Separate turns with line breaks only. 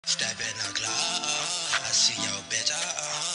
Step in the club, I see your bitch.